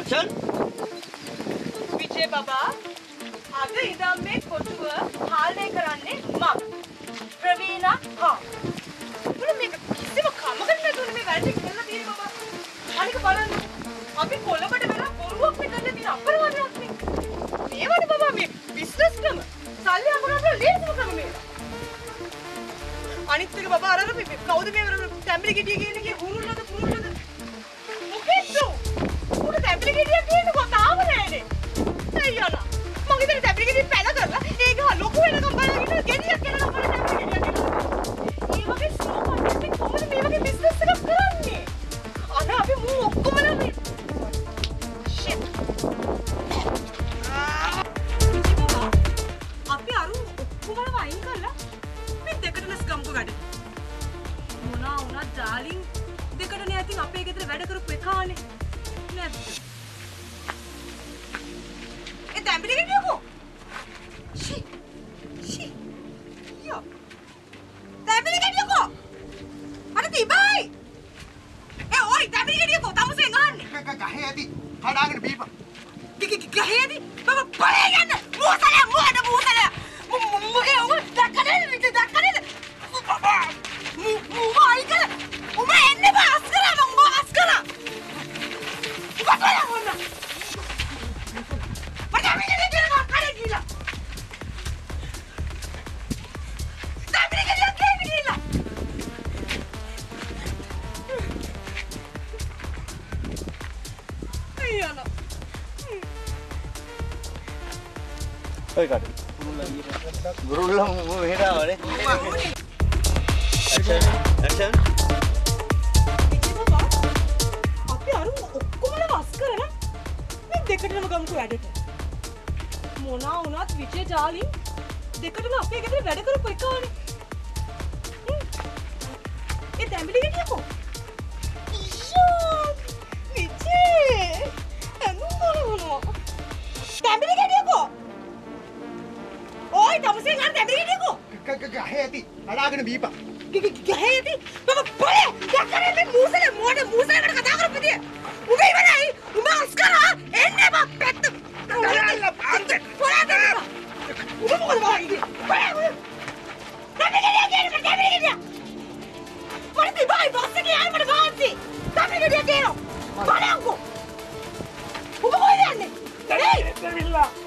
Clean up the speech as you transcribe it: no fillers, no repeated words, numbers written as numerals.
Action. Vije බබා අද ඉඳන් මේ කොටුව පාලනය කරන්නේ මම. ප්‍රවීණා හා. මොන මේක කිසිම කමකට නැතුනේ මේ වැඩ කියලා තියෙන බබා. අනික බලන්න. අපි කොළඹට වෙලා බොරුවක් විතරනේ තියෙන අපරාධයක් නේ. මේවනේ බබා මේ බිස්නස් ක්‍රම. සල්ලි අමුණට ලේසිම ක්‍රම මේක. අනිත් එක බබා අර කවුද මේ තැඹිලි ගෙඩිය කියන්නේ හුරුල්ලද පුරුල්ලද? මොකෙද්ද? උඩ තැඹිලි ගෙඩියක් කියන්නේ කොතාව නෑනේ. අයියලා. මම ඉතින් තැඹිලි ගෙඩිය පැල කරලා ඒක ලොකු වෙනකම් බලගෙන ගෙඩියක් කරලා මම තැඹිලි ගෙඩියක් කරලා. මේ වගේ ස්ලෝ මාකටිං කොහොමද මේ වගේ බිස්නස් එකක් කරන්නේ? අර අපි මූ ඔක්කොම නම් ෂිට්. අපි අරු ඔක්කොම වයින් කරලා මේ දෙකටනස් ගම්කෝ වැඩ. මොනවා වුණත් ඩාලින් දෙකටනේ ඇතින් අපේ ගෙදර වැඩ කරපු එකානේ. නැද්ද? ඒ තැඹිලි ගෙඩියකෝ. ෂි. යෝ. තැඹිලි ගෙඩියකෝ. අර තිබයි. ඒ ඔයි තැඹිලි ගෙඩියකෝ තමුසෙන් අහන්නේ. ගහේ ඇති. කඩාගෙන බීපන්. ගහේ ඇති. බබා පලේ යන්න. මූසල. මොකේ ඔය දැක්කනේ දැක්කනේ. බබා. මූ අයික. උඹ එන්නේ බාස් කරා මම බාස් කරා. උඹ කොහොමද? මට මේක දෙන්න කරේ ගිහලා. තැඹිලි ගෙඩියක් ගේන්න ගිහලා. අයියලා. ඔය කාට? ගුරුල්ලා මෙහෙරාවනේ. Action. අපි අර ඔක්කොම වස් කරලා මේ දෙකටම ගමුකෝ වැඩට. මොනවා වුණත් විජේ ජාලින් දෙකටම අපේ ගෙදර වැඩ කරපු එකානේ. ඒ තැඹිලි ගෙඩියකෝ. ඊයෝ විජේ එන්නෝ තැඹිලි ගෙඩියකෝ. ඔය තමුසෙන් අර තැඹිලි ගෙඩියකෝ. ගහේ ඇති. කඩාගෙන බීපන්. ගහේ ඇති. බබා පොලේ දැක්කනේ මේ මූසලකට කතා කරපු විදිය. උඹ ඉවරයි. උඹ අස්කරා එන්නේ බා පැත්ත. පොලේ දැක්ක. උඹ මොකද වහන්නේ? පොලේ. තැඹිලි ගෙඩිය තැඹිලි ගෙඩිය. මොකද බයි බොස් එකේ ආයෙත් වාන්සි. තැඹිලි ගෙඩිය කියනවා. පොලේ අංකෝ. උඹ කොහෙද යන්නේ? තැඹිලි.